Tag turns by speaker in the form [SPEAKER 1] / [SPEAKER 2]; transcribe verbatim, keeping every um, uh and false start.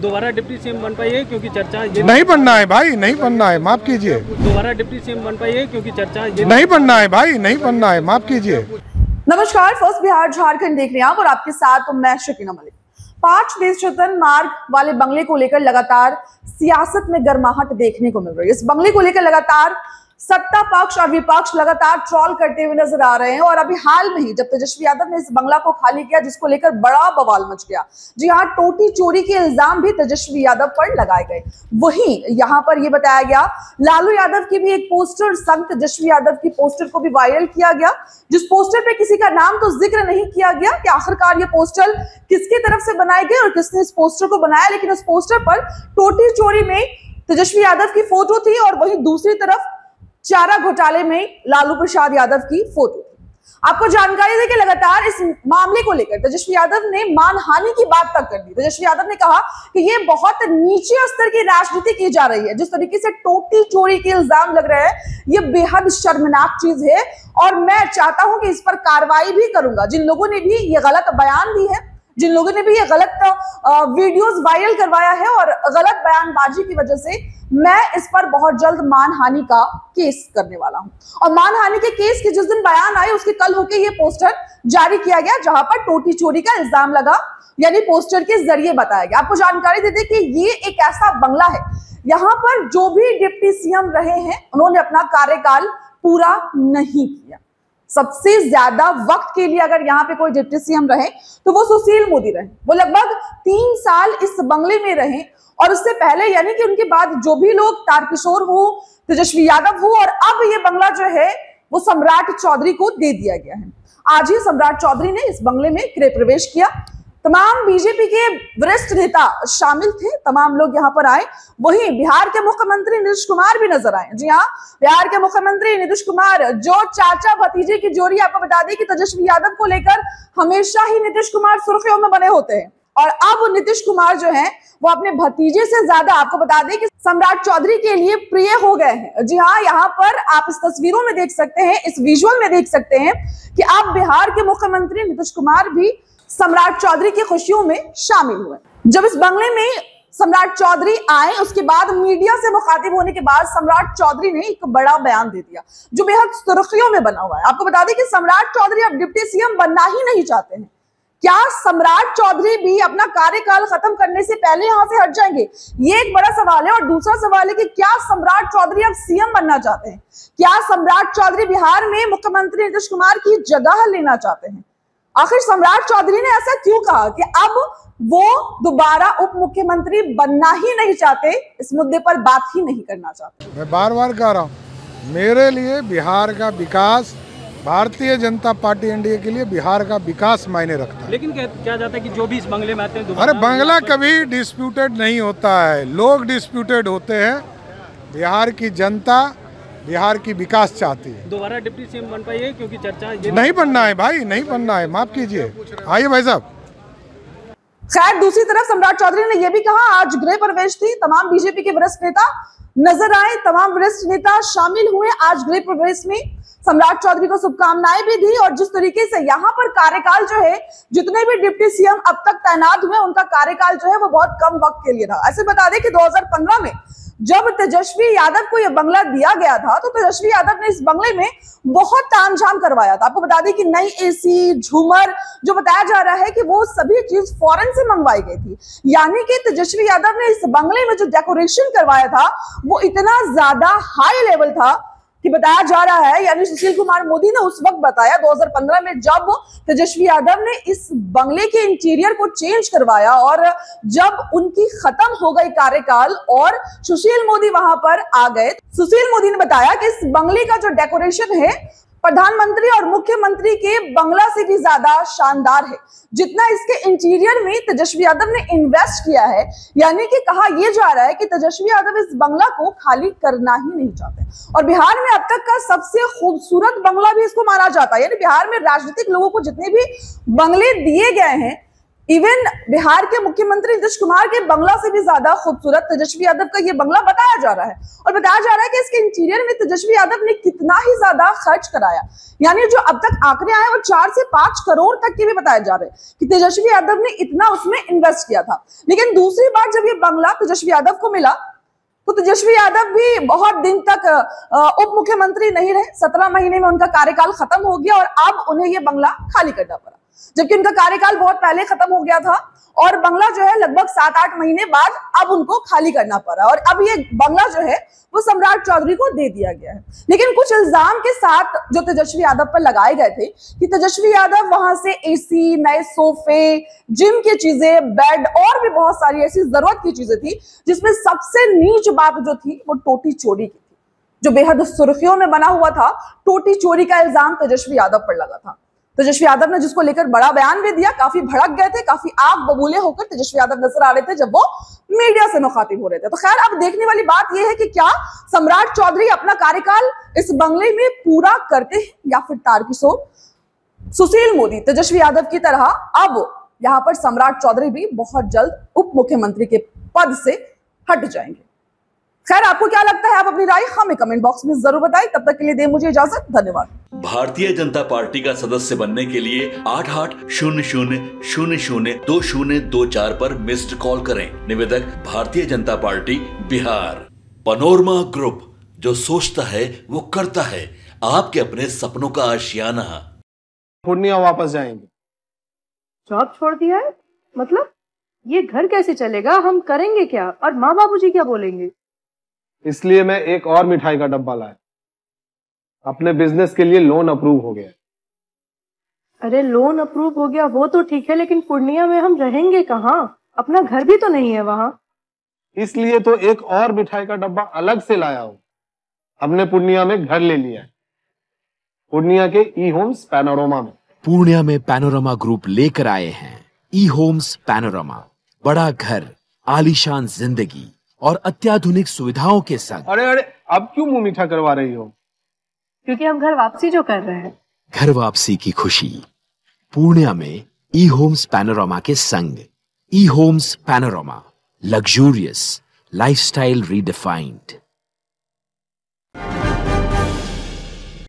[SPEAKER 1] दोबारा deputy CM बन पाई है क्योंकि चर्चा ये
[SPEAKER 2] नहीं बनना है भाई, नहीं बनना है, माफ कीजिए।
[SPEAKER 1] दोबारा डिप्टी सीएम बन पाई है क्योंकि चर्चा ये
[SPEAKER 2] नहीं बनना है भाई, नहीं बनना है, माफ कीजिए।
[SPEAKER 3] नमस्कार, फर्स्ट बिहार झारखंड देख रहे हैं आप और आपके साथ मैं शकीना मलिक। पांच देशचतन मार्ग वाले बंगले को लेकर लगातार सियासत में गर्माहट देखने को मिल रही है। इस बंगले को लेकर लगातार सत्ता पक्ष और विपक्ष लगातार ट्रोल करते हुए नजर आ रहे हैं और अभी हाल में ही जब तेजस्वी यादव ने इस बंगला को खाली किया, जिसको लेकर बड़ा बवाल मच गया। जी हाँ, टोटी चोरी के इल्जाम भी तेजस्वी यादव पर लगाए गए। वहीं यहाँ पर यह बताया गया लालू यादव की भी एक पोस्टर संग तेजस्वी यादव की पोस्टर को भी वायरल किया गया, जिस पोस्टर पे किसी का नाम तो जिक्र नहीं किया गया कि आखिरकार ये पोस्टर किसकी तरफ से बनाए गए और किसने इस पोस्टर को बनाया। लेकिन उस पोस्टर पर टोटी चोरी में तेजस्वी यादव की फोटो थी और वहीं दूसरी तरफ चारा घोटाले में लालू प्रसाद यादव की फोटो थी। आपको जानकारी दें कि लगातार इस मामले को लेकर तेजस्वी यादव ने मानहानि की बात तक कर दी। तेजस्वी यादव ने कहा कि ये बहुत नीचे स्तर की राजनीति की जा रही है। जिस तरीके से टोटी चोरी के इल्जाम लग रहे हैं, ये बेहद शर्मनाक चीज है और मैं चाहता हूं कि इस पर कार्रवाई भी करूंगा। जिन लोगों ने भी ये गलत बयान दी है, जिन लोगों ने भी ये गलत वीडियोस वायरल करवाया है और गलत बयानबाजी की वजह से, मैं इस पर बहुत जल्द मानहानि का केस करने वाला हूं। और मानहानि के केस के जिस दिन बयान आए उसके कल होके ये पोस्टर जारी किया गया, जहां पर टोटी चोरी का इल्जाम लगा, यानी पोस्टर के जरिए बताया गया। आपको जानकारी देते कि ये एक ऐसा बंगला है, यहाँ पर जो भी डिप्टी सीएम रहे हैं उन्होंने अपना कार्यकाल पूरा नहीं किया। सबसे ज्यादा वक्त के लिए अगर यहाँ पे कोई डिप्टी सीएम रहे तो वो सुशील मोदी रहे। वो लगभग तीन साल इस बंगले में रहे और उससे पहले यानी कि उनके बाद जो भी लोग तारकिशोर हो, तेजस्वी यादव हो, और अब ये बंगला जो है वो सम्राट चौधरी को दे दिया गया है। आज ही सम्राट चौधरी ने इस बंगले में गृह प्रवेश किया। तमाम बीजेपी के वरिष्ठ नेता शामिल थे, तमाम लोग यहाँ पर आए। वहीं बिहार के मुख्यमंत्री नीतीश कुमार भी नजर आए। जी हाँ, बिहार के मुख्यमंत्री नीतीश कुमार, जो चाचा भतीजे की जोड़ी, आपको बता दें कि तेजस्वी यादव को लेकर हमेशा ही नीतीश कुमार सुर्खियों में बने होते हैं और अब नीतीश कुमार जो है वो अपने भतीजे से ज्यादा, आपको बता दें कि सम्राट चौधरी के लिए प्रिय हो गए हैं। जी हाँ, यहाँ पर आप इस तस्वीरों में देख सकते हैं, इस विजुअल में देख सकते हैं कि अब बिहार के मुख्यमंत्री नीतीश कुमार भी सम्राट चौधरी की खुशियों में शामिल हुए। जब इस बंगले में सम्राट चौधरी आए, उसके बाद मीडिया से मुखातिब होने के बाद सम्राट चौधरी ने एक बड़ा बयान दे दिया जो बेहद सुर्खियों में बना हुआ है। आपको बता दें कि सम्राट चौधरी अब डिप्टी सीएम बनना ही नहीं चाहते हैं। क्या सम्राट चौधरी भी अपना कार्यकाल खत्म करने से पहले यहां से हट जाएंगे? ये एक बड़ा सवाल है। और दूसरा सवाल है कि क्या सम्राट चौधरी अब सीएम बनना चाहते हैं? क्या सम्राट चौधरी बिहार में मुख्यमंत्री नीतीश कुमार की जगह लेना चाहते हैं? आखिर सम्राट चौधरी ने ऐसा क्यों कहा कि अब वो दोबारा उप मुख्यमंत्री बनना ही नहीं चाहते, इस मुद्दे पर बात ही नहीं करना चाहते?
[SPEAKER 2] मैं बार बार कह रहा हूँ, मेरे लिए बिहार का विकास, भारतीय जनता पार्टी एनडीए के लिए बिहार का विकास मायने रखता है।
[SPEAKER 1] लेकिन क्या, क्या जाता है कि जो भी इस बंगले में आते हैं,
[SPEAKER 2] अरे बंगला कभी डिस्प्यूटेड नहीं होता है, लोग डिस्प्यूटेड होते हैं। बिहार की जनता बिहार की विकास चाहती है।
[SPEAKER 1] दोबारा डिप्टी सीएम बन पाई है क्योंकि चर्चा ये
[SPEAKER 2] नहीं बनना है भाई, नहीं बनना है, माफ कीजिए। आइए भाई साहब।
[SPEAKER 3] खैर, दूसरी तरफ सम्राट चौधरी ने यह भी कहा, आज गृह प्रवेश थी, तमाम बीजेपी के वरिष्ठ नेता नजर आए, तमाम वरिष्ठ नेता शामिल हुए आज गृह प्रवेश में। सम्राट चौधरी को शुभकामनाएं भी दी और जिस तरीके से यहाँ पर कार्यकाल जो है, जितने भी डिप्टी सीएम अब तक तैनात हुए उनका कार्यकाल जो है वो बहुत कम वक्त के लिए रहा। ऐसे बता दें कि दो हज़ार पंद्रह में जब तेजस्वी यादव को यह बंगला दिया गया था तो तेजस्वी यादव ने इस बंगले में बहुत तामझाम करवाया था। आपको बता दें कि नई एसी, झूमर, जो बताया जा रहा है कि वो सभी चीज फॉरेन से मंगवाई गई थी। यानी कि तेजस्वी यादव ने इस बंगले में जो डेकोरेशन करवाया था वो इतना ज्यादा हाई लेवल था कि बताया जा रहा है, यानी सुशील कुमार मोदी ने उस वक्त बताया दो हज़ार पंद्रह में जब तेजस्वी यादव ने इस बंगले के इंटीरियर को चेंज करवाया और जब उनकी खत्म हो गई कार्यकाल और सुशील मोदी वहां पर आ गए, सुशील मोदी ने बताया कि इस बंगले का जो डेकोरेशन है प्रधानमंत्री और मुख्यमंत्री के बंगला से भी ज्यादा शानदार है, जितना इसके इंटीरियर में तेजस्वी यादव ने इन्वेस्ट किया है। यानी कि कहा यह जा रहा है कि तेजस्वी यादव इस बंगला को खाली करना ही नहीं चाहते और बिहार में अब तक का सबसे खूबसूरत बंगला भी इसको माना जाता है। यानी बिहार में राजनीतिक लोगों को जितने भी बंगले दिए गए हैं, इवन बिहार के मुख्यमंत्री नीतीश कुमार के बंगला से भी ज्यादा खूबसूरत तेजस्वी यादव का ये बंगला बताया जा रहा है और बताया जा रहा है कि इसके इंटीरियर में तेजस्वी यादव ने कितना ही ज्यादा खर्च कराया। यानी जो अब तक आंकड़े आए वो चार से पांच करोड़ तक के भी बताए जा रहे हैं कि तेजस्वी यादव ने इतना उसमें इन्वेस्ट किया था। लेकिन दूसरी बार जब ये बंगला तेजस्वी यादव को मिला तो तेजस्वी यादव भी बहुत दिन तक उप मुख्यमंत्री नहीं रहे। सत्रह महीने में उनका कार्यकाल खत्म हो गया और अब उन्हें यह बंगला खाली करना पड़ा, जबकि उनका कार्यकाल बहुत पहले खत्म हो गया था और बंगला जो है लगभग सात आठ महीने बाद अब उनको खाली करना पड़ा और अब ये बंगला जो है वो सम्राट चौधरी को दे दिया गया है। लेकिन कुछ इल्जाम के साथ जो तेजस्वी यादव पर लगाए गए थे कि तेजस्वी यादव वहां से एसी, नए सोफे, जिम की चीजें, बेड और भी बहुत सारी ऐसी जरूरत की चीजें थी, जिसमें सबसे नीच बात जो थी वो टोटी चोरी की थी, जो बेहद सुर्खियों में बना हुआ था। टोटी चोरी का इल्जाम तेजस्वी यादव पर लगा था। तेजस्वी यादव ने जिसको लेकर बड़ा बयान भी दिया, काफी भड़क गए थे, काफी आग बबूले होकर तेजस्वी यादव नजर आ रहे थे जब वो मीडिया से मुखातिब हो रहे थे। तो खैर अब देखने वाली बात यह है कि क्या सम्राट चौधरी अपना कार्यकाल इस बंगले में पूरा करते हैं या फिर तारकिशोर सुशील मोदी तेजस्वी यादव की तरह अब यहां पर सम्राट चौधरी भी बहुत जल्द उप मुख्यमंत्री के पद से हट जाएंगे। खैर आपको क्या लगता है, आप अपनी राय हमें कमेंट बॉक्स में जरूर बताएं। तब तक के लिए दें मुझे इजाजत, धन्यवाद।
[SPEAKER 4] भारतीय जनता पार्टी का सदस्य बनने के लिए आठ आठ शून्य शून्य शून्य शून्य दो शून्य दो चार पर मिस्ड कॉल करें। निवेदक Bharatiya Janata party Bihar. Panorama group, जो सोचता है वो करता है। आपके अपने सपनों का आशियाना।
[SPEAKER 5] पूर्णिया वापस जाएंगे।
[SPEAKER 6] जॉब छोड़ दिया है मतलब? ये घर कैसे चलेगा? हम करेंगे क्या? और माँ बाबूजी क्या बोलेंगे?
[SPEAKER 5] इसलिए मैं एक और मिठाई का डब्बा लाया। अपने बिजनेस के लिए लोन अप्रूव हो गया।
[SPEAKER 6] अरे लोन अप्रूव हो गया वो तो ठीक है, लेकिन पूर्णिया में हम रहेंगे कहाँ? अपना घर भी तो नहीं है वहां।
[SPEAKER 5] इसलिए तो एक और मिठाई का डब्बा अलग से लाया हूं। हमने पूर्णिया में घर ले लिया है, पूर्णिया के ई होम्स पैनोरमा में।
[SPEAKER 7] पूर्णिया में पैनोरमा ग्रुप लेकर आए हैं ई होम्स पैनोरमा। बड़ा घर, आलीशान जिंदगी और अत्याधुनिक सुविधाओं के संग।
[SPEAKER 5] अरे अरे अब क्यों मुंह मीठा करवा रही हो?
[SPEAKER 6] क्योंकि हम घर वापसी जो कर रहे हैं।
[SPEAKER 7] घर वापसी की खुशी पूर्णिया में ई होम्स पैनोरमा के संग। E Homes Panorama, luxurious lifestyle redefined.